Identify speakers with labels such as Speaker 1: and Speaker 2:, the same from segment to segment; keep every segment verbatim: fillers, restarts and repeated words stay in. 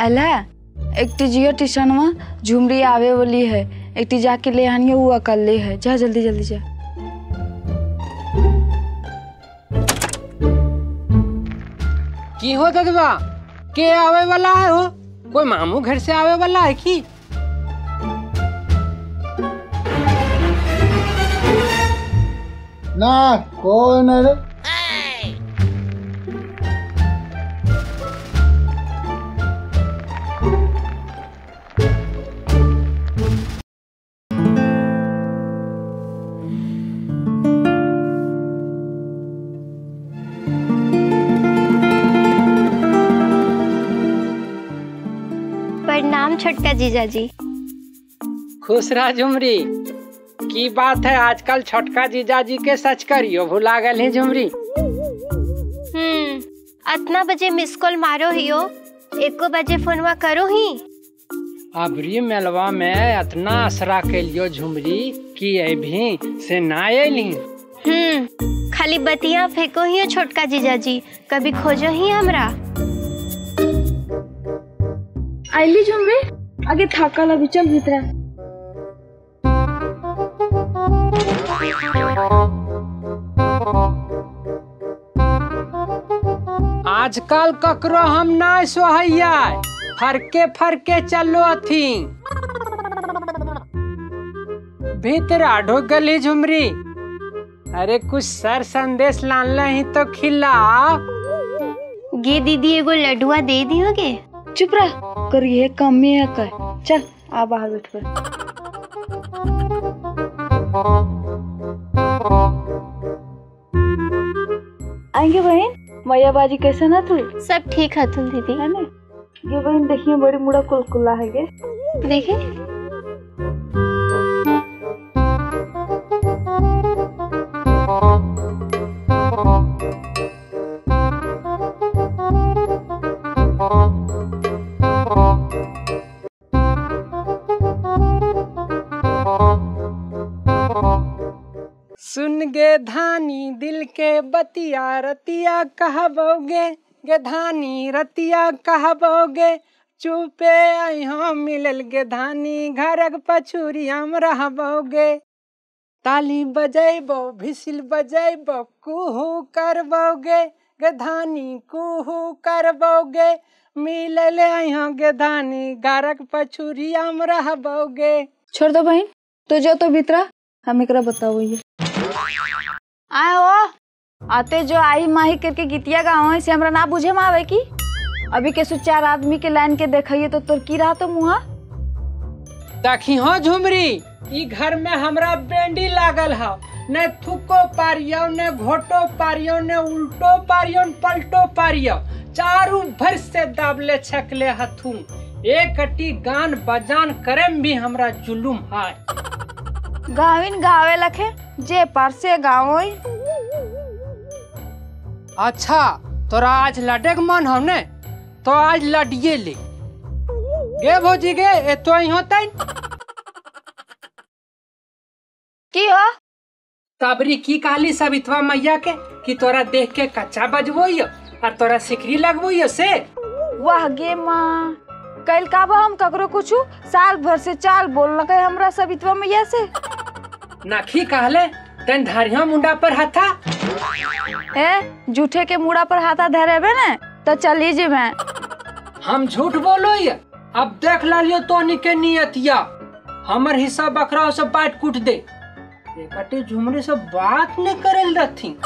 Speaker 1: अला एक जियो ट्यूशन में झुमरी आवे वाली है, एक जाके ले आनी है, वो अकेले है। जा जल्दी जल्दी जा।
Speaker 2: की हो ददवा के आवे वाला है हो? कोई मामू घर से आवे वाला है की?
Speaker 3: ना कौन है रे?
Speaker 4: प्रणाम छोटका जीजा जी।
Speaker 2: खुश रह झुमरी। की बात है आजकल छोटका जीजा जी के सच करियो भुला गए हैं झुमरी?
Speaker 4: हम्म अतना बजे मिस कॉल मारो हियो, एको बजे फोनवा करो ही।
Speaker 2: अबरी मेलवा में अतना असरा के लियो झुमरी कि अभी से ना आयली।
Speaker 4: हम्म खाली बतिया फेंको ही छोटका जीजा जी, कभी खोजो ही हमरा।
Speaker 1: आइली झुमरी, आगे थकल अभी, चल भीतर।
Speaker 2: आजकल ककरो हम ना सोहैया, फरके फरके चलो थी। भीतर आढ़ो गली झुमरी। अरे कुछ सर संदेश लान ही तो खिला।
Speaker 4: गे दीदी एगो लड्डुआ दे दियोगे?
Speaker 1: चुप रह, करिए कमी है कर। चल आ बाहर बैठ कर। आएंगे बहन, मैया बाजी कैसे ना तू?
Speaker 4: सब ठीक है तुम दीदी?
Speaker 1: है ना? ये बहन देखिए बड़ी मुड़ा कुलकुला है गे।
Speaker 4: देखे
Speaker 2: सुन गे धानी दिल के बतिया रतिया कहबोगे, गे धानी रतिया कहबोगे, चुपे अइहो मिलल गे धानी घरक पछुरियाम रहबोगे। ताली बजैबो भिसिल बजैबो कुहू करबोगे, गे धानी कुहू करबोगे, मिलल अइहो गे धानी घरक पछुरियाम रहबोगे।
Speaker 1: छोड़ दो बहन, तो जो तो भीतरा हम एकरा बताओ। ये आए हो आते जो आई माही करके गीतिया गाँव से हमरा ना बुझे में आवे की? अभी के सु चार आदमी के लाइन के देखिए तो तोर की रहा तो मुहा
Speaker 2: देखी हो झुमरी, ई घर में हमरा बेंडी लागल है, न थुको पारियो न घोटो पारियो न उल्टो पारियो न पलटो पारियो, चारू भर से दाबले छकले हथू। एक कटी गान बजान करे भी हमरा जुलुम है।
Speaker 1: गाविन गावे लखे जे पार से गाँव।
Speaker 2: अच्छा तोरा आज लड़े के मन हो ने, तो आज लड़िए ले। गे भौजी गे ए तो ही होता
Speaker 1: की हो?
Speaker 2: तबरी की कहली सवितवा मैया के कि तोरा देख के कच्चा बजबो यो और तोरा सिकरी लगबो यो से।
Speaker 1: वाह गे माँ, कल का हम ककरो कुछू साल भर से चाल बोल लगे हमरा सवितवा मैया से।
Speaker 2: नखी कहले तन धारिया मुंडा पर हाथा।
Speaker 1: ए झूठे के मुड़ा पर हाथा धरेबे ने तो चली जी मैं।
Speaker 2: हम झूठ बोलो ये, अब देख लियो तोनी के नियतिया। हमर हिस्सा बकरा से बांट कूट दे। एकटे झुमरे से बात नहीं करेल रहती।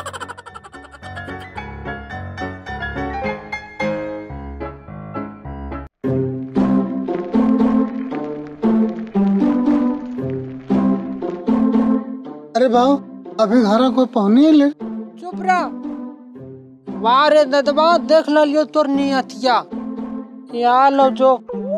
Speaker 3: अरे भाऊ अभी घर कोई पहुंची ले?
Speaker 2: चुप रह। वारे ददबा देख लियो तोर नियतिया। या लो जो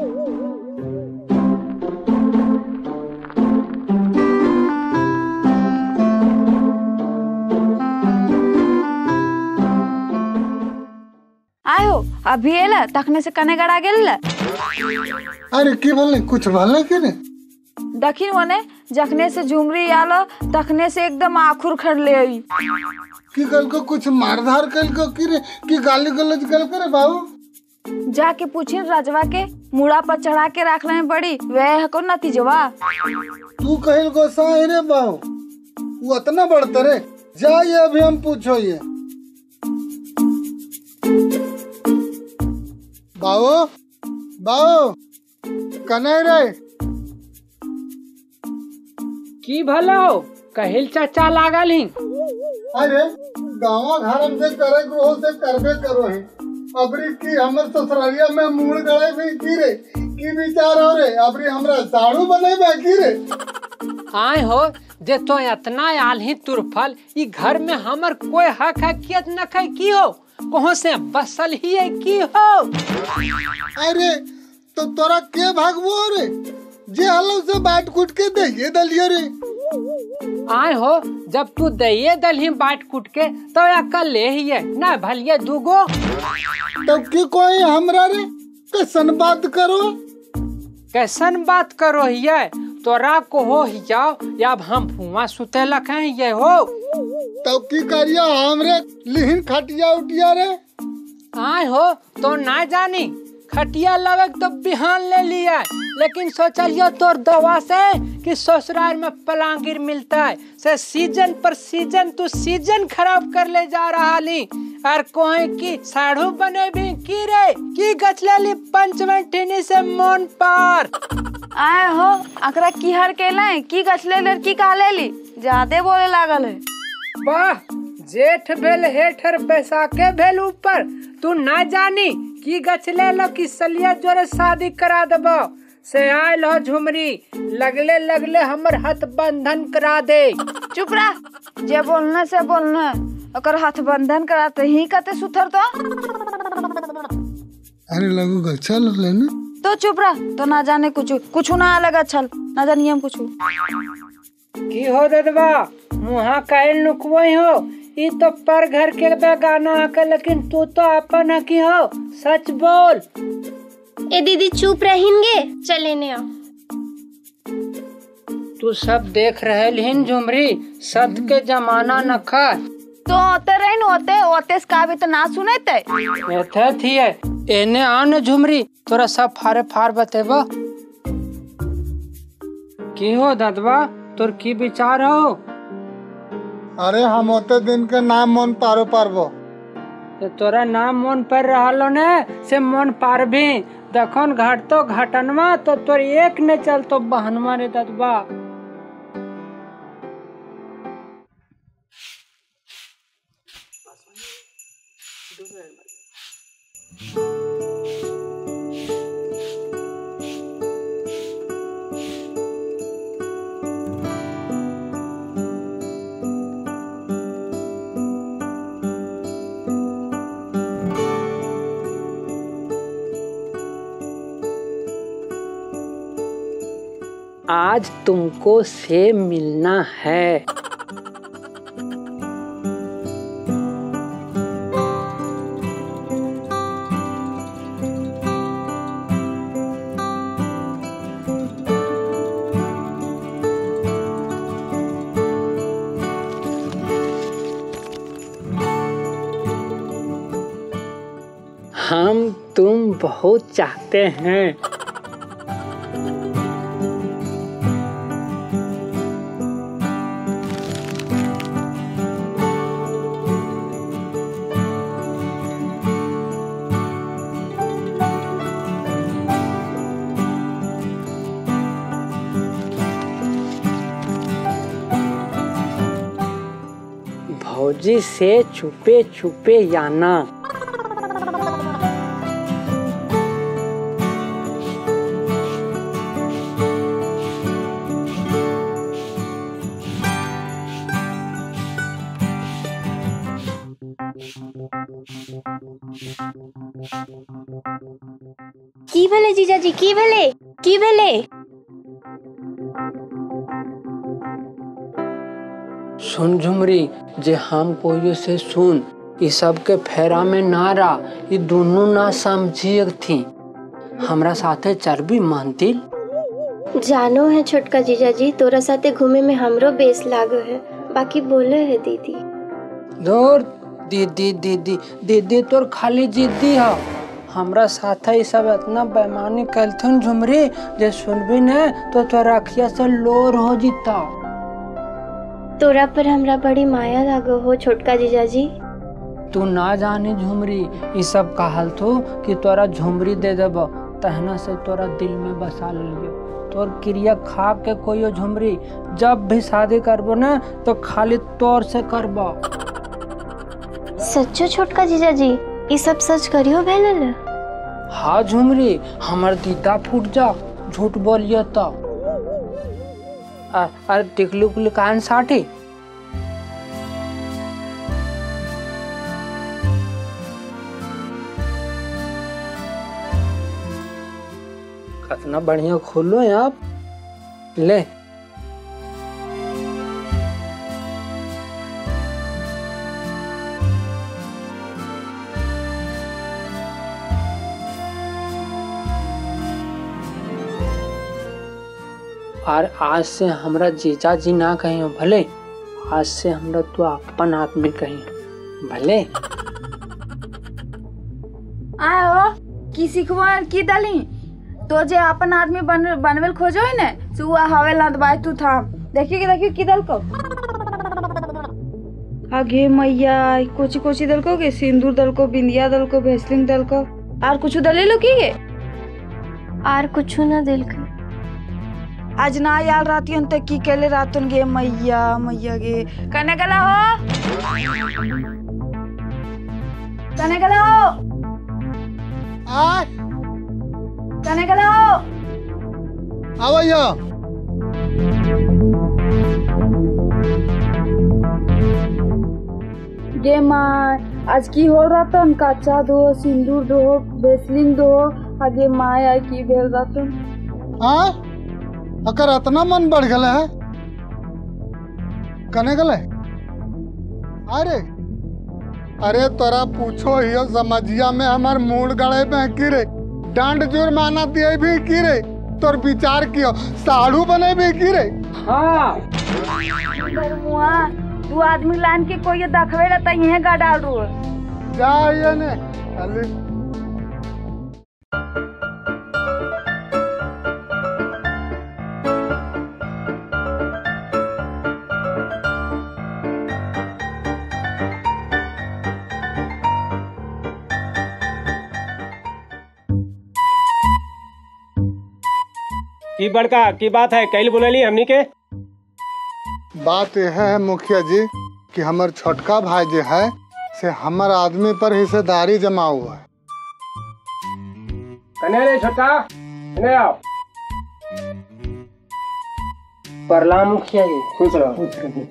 Speaker 1: आयो अभी एला तखने से कने गड़ा गेल।
Speaker 3: अरे की भले कुछ भले के रे?
Speaker 1: दखिन वने जखने से झुमरी आलो तखने से एकदम आखुर खड़ ले आई।
Speaker 3: की कल को कुछ मारधार कल को की रे की गाली गलौज कल करे बाबू?
Speaker 1: जाके पूछिन राजवा के मुड़ा पर चढ़ा के रखले में बड़ी वह को नतीजवा।
Speaker 3: तू कहीं गोसा है रे बाऊ, वो इतना बढ़ते रे। जा ये अभी हम पूछो ये बाऊ बाऊ कने रे
Speaker 2: की भलो कहिल चाचा लागल ही।
Speaker 3: अरे गाँव घर से करे ग्रोह से करबे करो है। अबरी की हमर ससुरालिया में मूड़ गड़े भी की रे की विचार हो रे। अबरी हमरा साड़ू बने की रे।
Speaker 2: आए हो जे तो इतना आलही तुरफल ई घर में हमर कोई हक हकियत न है की हो कहाँ से बसल ही है की हो।
Speaker 3: अरे तो तोरा के भागवो रे जे हलो से बाट कुट के दे ये दलिया रे।
Speaker 2: आए हो जब तू दइए दलही बाट कुट के तो अकल ले ही है ना भलिए दूगो।
Speaker 3: तब की कोई हमरा रे कैसन बात करो
Speaker 2: कैसन बात करो ये तोरा को हो जाओ या हम फुआ सुते लखे ये हो।
Speaker 3: तब की करिया हमरे लिहिन खटिया उठिया रे।
Speaker 2: आए हो तो ना जानी खटिया लगे तो बिहान ले लिया लेकिन सोचलियो तोर दवा से कि ससुराल में पलांगिर मिलता है से सीजन पर सीजन तू सीजन खराब कर ले जा रहा ली और कोई की साढ़ू बने भी की रे की गचले ली पंचवंटिनी से मोन पार।
Speaker 1: आए हो अकरा की हर केले की गछले लड़की का ले ली ज्यादा बोले लागल है।
Speaker 2: वाह जेठ भेल हेठर बैसाखे भेल ऊपर तू ना जानी की गछले लो की सलिया जोरे शादी करा देबो से आयल हो झुमरी लगले लगले हमर हाथ बंधन करा दे।
Speaker 1: चुप रह जे बोलने से बोलने अकर हाथ बंधन कराते ही कते सुथर तो।
Speaker 3: अरे लगू गच्छा लेना
Speaker 1: तो चुप रह तो ना जाने कुछ कुछ ना अलग अच्छा ना जानिए हम कुछ
Speaker 2: की हो ददबा मुहा कहल नुकवई हो ई तो पर घर के बेगाना हके लेकिन तू तो अपन की हो सच बोल।
Speaker 4: ए दीदी चुप रहेंगे चले ने आओ।
Speaker 2: तू सब देख रहे लिन झुमरी सद के जमाना न खा
Speaker 1: तो होते रहे न होते होते का भी तो ना सुने थे
Speaker 2: एथे थी है एने आन झुमरी तोरा सब फारे फार बतेबा की हो ददबा तोर की विचार हो।
Speaker 3: अरे हम होते दिन के नाम मन पारो पारबो
Speaker 2: तो तोरा नाम मन पर रहलो ने से मन पार भी दखन घाट तो घाटनवा तो तोर एक ने चल तो बहनवा रे ददबा। आज तुमको से मिलना है। हम तुम बहुत चाहते हैं। भौजी से छुपे छुपे आना।
Speaker 4: की भेले जीजाजी की भेले की भेले।
Speaker 2: सुन झुमरी जे हम कोई से सुन ये सब के फेरा में ना रहा ये दोनों ना समझी थी हमरा साथे चर्बी मानती।
Speaker 4: जानो है छोटका जीजाजी तोरा साथे घूमे में हमरो बेस लागो है बाकी बोले है दीदी।
Speaker 2: दूर दीदी दीदी दीदी तोर खाली जिद्दी हो हमरा साथे ई सब इतना बेईमानी करथुन झुमरी जे सुनबी ने तो तोरा अखिया से लोर हो जीता।
Speaker 4: तोरा पर हमरा बड़ी माया लागो हो छोटका जीजाजी।
Speaker 2: तू ना जानी झुमरी ई सब कहल थू कि तोरा झुमरी दे देब, तहना से तोरा दिल में बसा लियो। तोर क्रिया खा के कोई झुमरी जब भी शादी करबो ना तो खाली तोर से करबो।
Speaker 4: सच्चो छोटका जीजाजी ये सब सच करियो भेल?
Speaker 2: हाँ झुमरी, हमर दीदा फूट जा झूठ बोलियो तो। अरे टिकलू कुल कान साठी कितना बढ़िया खोलो है आप ले। और आज से हमरा जीजा जी ना कहियो भले, आज से हमरा तू अपन आदमी कही भले।
Speaker 1: आए हो की सिखवा की दली तो जे अपन आदमी बन बनवेल खोजो ही ने सु हवे लाद बाय तू थाम देखिए कि देखिए की दल को आगे मैया कोची कोची दल को के सिंदूर दल को बिंदिया दल को भेसलिंग दल को और कुछ दले लो की गे
Speaker 4: आर कुछ ना दिल के
Speaker 1: आज ना यार रातियन तक की केले रातन गे मैया मैया गे कने गला हो कने गला हो
Speaker 3: आ
Speaker 1: कने गला हो
Speaker 3: आवैया
Speaker 1: गे माँ आज की हो रातन काचा दो सिंदूर दो भेसलिंग दो आगे माँ आई की भेल रातन।
Speaker 3: हाँ अकर इतना मन बढ़ गए है कने गले अरे अरे तोरा पूछो हियो समझिया में हमार मूड गड़े में की रे डांड जुर्माना दिए भी की रे तोर विचार कियो साड़ू बने भी की रे।
Speaker 2: हाँ
Speaker 1: मुआ तू आदमी लान के कोई दखवे रहता यह गा डाल रू
Speaker 3: जा ये ने अली
Speaker 5: की बड़का की बात है कैल बोलली हमनी के।
Speaker 3: बात यह है मुखिया जी कि हमार छोटका भाई जो है से हमार आदमी पर हिस्सेदारी जमा हुआ है।
Speaker 5: कने रे छोटका कने आओ।
Speaker 2: परला मुखिया जी
Speaker 5: खुश रहो।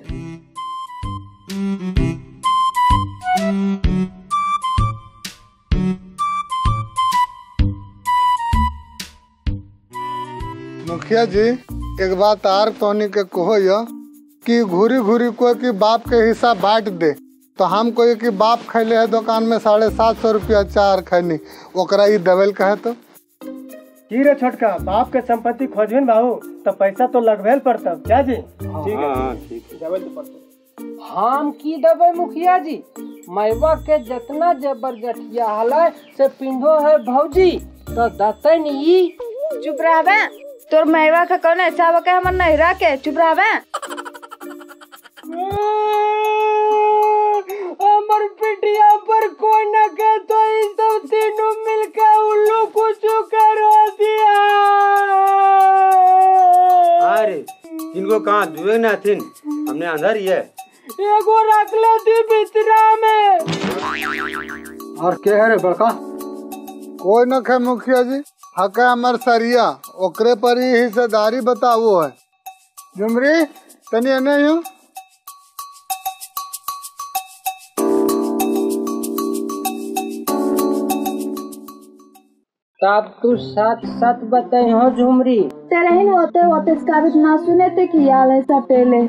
Speaker 3: मुखिया जी एक बात आर तोनी के कहो यो कि घूरी घूरी कोई की बाप के हिस्सा बांट दे तो हम कोई की बाप खैले है दुकान में साढ़े सात सौ रुपया चार खैनी ओकरा ई दवेल कहे तो
Speaker 5: की रे छोटका बाप के संपत्ति खोजबिन बाबू तो पैसा तो लगवेल पड़ता क्या जी। ठीक है हाँ ठीक है दवेल तो पड़ता।
Speaker 2: हम की दबे मुखिया जी मैवा के जितना जबरजटिया हले से पिंडो है भौजी तो दते नहीं।
Speaker 1: चुप रहा तोर मैवा का कौन ऐसा बका हमर नहिरा के चुप रहा
Speaker 2: हमर पिटिया पर कोई न के तो ई सब तीनों मिलकर उल्लू कुछ करो दिया।
Speaker 6: अरे इनको कहाँ दुए ना थी हमने अंदर ही है
Speaker 2: एगो रख ले थी बितरा में।
Speaker 3: और क्या है रे बड़का कोई न खे मुखिया जी हका हमार सरिया ओकरे पर ही हिस्सेदारी बताओ है। झुमरी तनी नहीं हूँ
Speaker 2: तब तू सच सच बताई हो झुमरी
Speaker 1: तेरे ही होते होते इसका भी ना सुने थे कि यार ऐसा टेले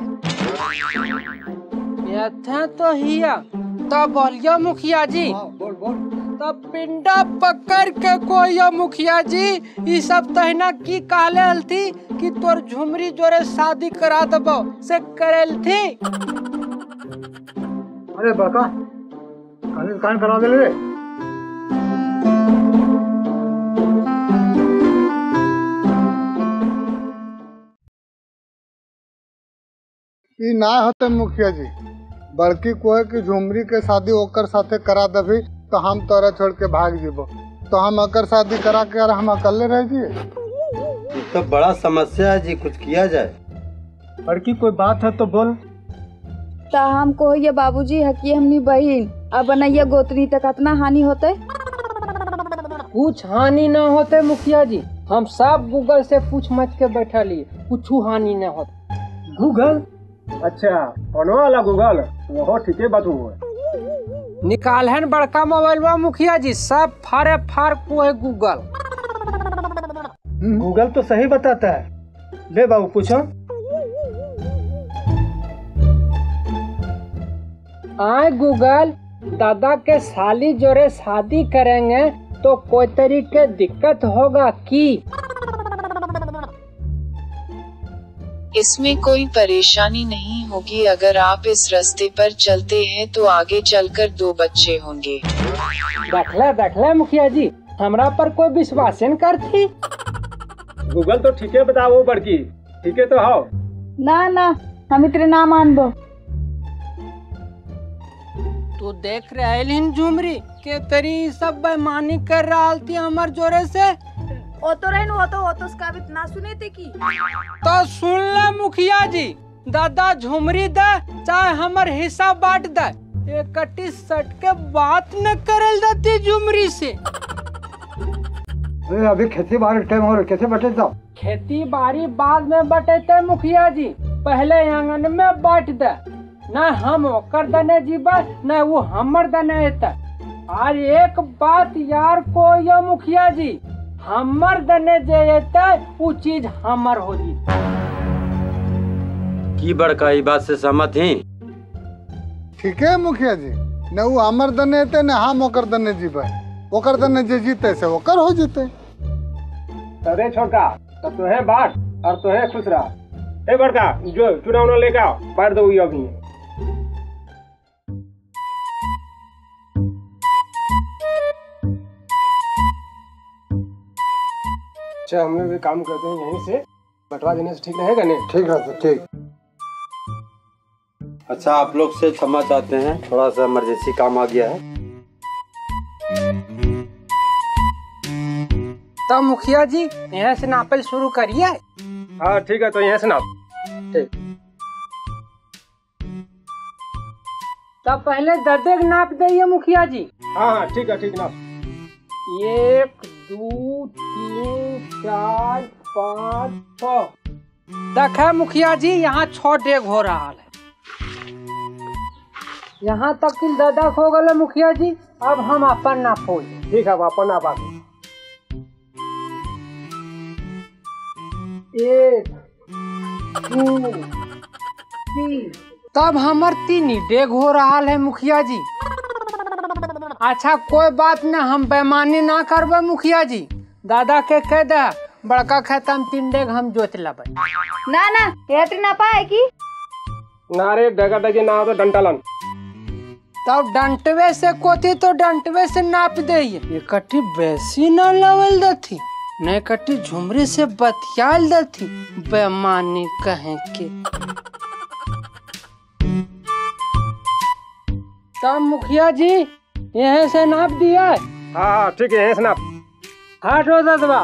Speaker 2: था तो हिया तब बोलियो मुखिया जी
Speaker 3: बोल बोल
Speaker 2: तब पिंडा पकड़ के कोई मुखिया जी ये सब तहना की कहले थी कि तोर झुमरी जोरे शादी करा दबो से करेल थी।
Speaker 3: अरे बड़का कान करा दे रे ई ना होते मुखिया जी। बड़की को है कि झुमरी के शादी ओकर साथे करा दभी तो हम तोरा छोड़ के भाग जीबो, तो हम अकर शादी करा के हम अकेले रह जिए।
Speaker 6: ये तो बड़ा समस्या है जी, कुछ किया जाए।
Speaker 5: लड़की कोई बात है तो बोल।
Speaker 1: ता हम को ये बाबूजी हकी हमनी बहिन अब बनैया गोतनी तक कितना हानि होते।
Speaker 2: कुछ हानि न होते मुखिया जी, हम सब गूगल से पूछ मच के बैठा लिए, कुछ हानि न होते।
Speaker 5: गूगल? अच्छा कौन वाला गूगल? वो ठीके बात हुआ।
Speaker 2: निकाल है बड़का मोबाइल में मुखिया जी, सब फारे फार को है गूगल।
Speaker 5: गूगल तो सही बताता है। ले बाबू पूछो।
Speaker 2: आए गूगल, दादा के साली जोरे शादी करेंगे तो कोई तरीके दिक्कत होगा कि?
Speaker 7: इसमें कोई परेशानी नहीं होगी। अगर आप इस रास्ते पर चलते हैं तो आगे चलकर दो बच्चे होंगे।
Speaker 2: देखला देखला मुखिया जी, हमरा पर कोई विश्वास न करती।
Speaker 5: गूगल तो ठीक है बताओ बड़की, ठीक है तो हाओ।
Speaker 1: ना ना हम इतने ना मानबो।
Speaker 2: तू देख रहे झुमरी के तरी सब बेईमानी कर रहा थी हमार जोरे से।
Speaker 1: वो तो रहन वो तो वो तो उसका भी ना सुने थे की।
Speaker 2: तो सुन ले मुखिया जी, दादा झुमरी दे चाहे हमार हिस्सा बांट दे, इकट्ठी सट के बात न करल जाती झुमरी से।
Speaker 3: अभी खेती बाड़ी टाइम हो रहा, कैसे बटे जाओ?
Speaker 2: खेती बाड़ी बाद में बटेते मुखिया जी, पहले आंगन में बांट दे। न हम ओकर दने जीबा न वो हमर दने एता। आज एक बात यार को यो मुखिया जी, हमर दने जे एता वो चीज हमर हो जी।
Speaker 6: की बड़का ई बात से सहमत ही?
Speaker 3: ठीक है मुखिया जी, न वो हमर दने थे न हम ओकर दने जीबे। ओकर दने जे जीते से ओकर हो जीते।
Speaker 5: अरे छोटका तो तुहे बांट और तुहे खुश रहा। ए बड़का जो चुनाव न लेके आओ, बांट दो ये अभी। अच्छा हम लोग भी काम करते हैं यहीं से, बंटवा देने से ठीक रहेगा नहीं?
Speaker 3: ठीक है तो ठीक।
Speaker 6: अच्छा आप लोग से क्षमा चाहते हैं, थोड़ा सा इमरजेंसी काम आ गया है।
Speaker 2: तो मुखिया जी यहाँ से नापल शुरू करिए।
Speaker 5: हाँ ठीक है, तो यहाँ से नाप। ठीक।
Speaker 2: तो पहले दर्दे नाप दइए मुखिया जी।
Speaker 5: हाँ हाँ ठीक है, ठीक नाप।
Speaker 2: एक दो तीन चार पाँच छः। देखे मुखिया जी यहाँ छह डेग हो रहा है। यहाँ तक कि दादा हो गए मुखिया जी, अब हम अपन नापो।
Speaker 5: ठीक है, अपन नाप आ।
Speaker 2: एक दो तीन, तब हमार तीन डेग हो रहा है मुखिया जी। अच्छा कोई बात न, हम बेईमानी ना करबे मुखिया जी। दादा के कह दे बड़का खेता में तीन डेग हम जोत लेबे।
Speaker 1: ना ना ये ना पाए की।
Speaker 5: नारे डगा डगे ना तो डंटालन।
Speaker 2: तब डंटवे से कोती तो डंटवे से नाप दे। इकट्ठी बेसी न लेवल दथी, न इकट्ठी झुमरी से बतियाल दथी। बेईमानी कहे के। तब मुखिया जी यहाँ से नाप दिया।
Speaker 5: हाँ हाँ ठीक है, यहाँ से नाप।
Speaker 2: हाथ हो दबा।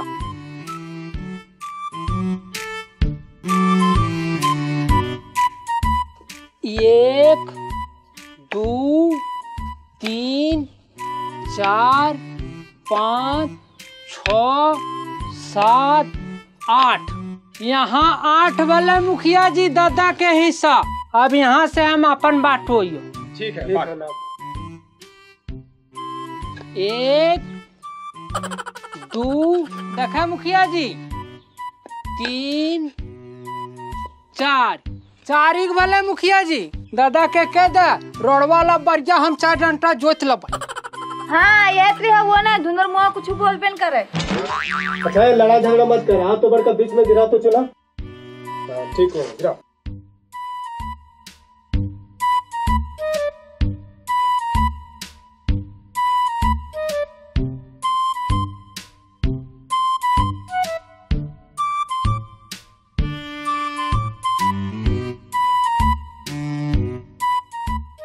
Speaker 2: एक दो तीन चार पाँच छ सात आठ, यहाँ आठ वाला मुखिया जी दादा के हिस्सा। अब यहाँ से हम अपन बांटो।
Speaker 5: ठीक है, बांट।
Speaker 2: एक दो देखा मुखिया जी, तीन चार चारिक वाले मुखिया जी। दादा के कह दे रोड वाला बरिया हम चार डंटा जोत लब।
Speaker 1: हाँ ये है वो ना धुंधर मुआ कुछ बोल पेन करे।
Speaker 5: अच्छा लड़ाई झगड़ा मत कर, हाथ तो बड़का बीच में गिरा तो चला। ठीक है गिरा।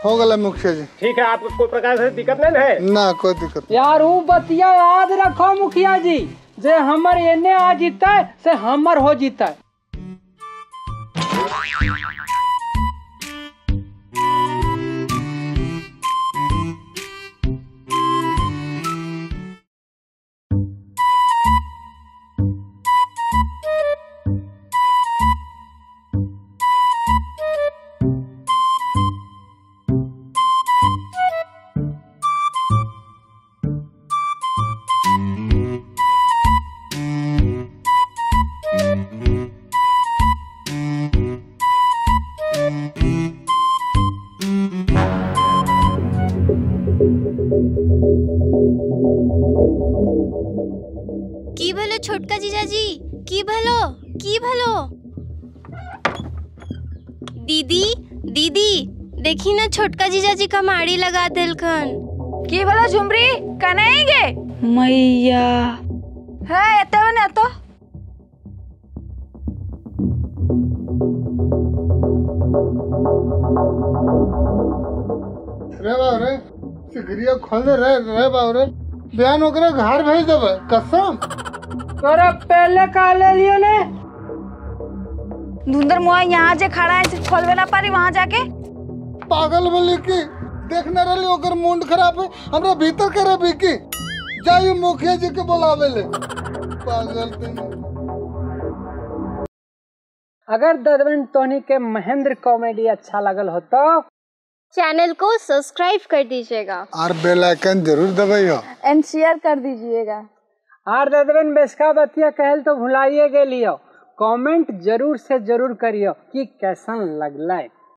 Speaker 3: हो गया मुखिया जी।
Speaker 5: ठीक है, आपको कोई प्रकार से दिक्कत नहीं है
Speaker 3: ना? कोई दिक्कत
Speaker 2: यार वो बतिया याद रखो मुखिया जी, जे हमर एने आ जीता से हमर हो जीता।
Speaker 4: की भलो छोटका जीजाजी, की भलो की भलो। दीदी दीदी देखी ना छोटका जीजाजी का माड़ी लगा दिलखन।
Speaker 1: की भला झुमरी कनेंगे मैया है एते बने तो।
Speaker 3: रे बाबू रे सिगरिया खोल दे रे रे बाबू रे, बयान ओकरे घर भेज देबे कसम।
Speaker 2: तोरा पहले का ले लियो ने।
Speaker 1: धुंधर मुआ यहाँ जे खड़ा है सिर्फ खोलवे ना पारी वहाँ जाके।
Speaker 3: पागल बोली की देखने रही ओकर मुंड खराब है, हमरा भीतर करे बिकी जायु मुखिया जी के बुलावे ले। पागल तुम।
Speaker 2: अगर ददवन टोनी के महेंद्र कॉमेडी अच्छा लगल हो तो
Speaker 4: चैनल को सब्सक्राइब कर दीजिएगा
Speaker 3: और बेल आइकन जरूर दबाइयो
Speaker 1: एंड शेयर कर दीजिएगा।
Speaker 2: आर ददवन बेसका बतिया कहल तो भुलाइए गेलियो। कमेंट जरूर से जरूर करियो कि कैसन लगला।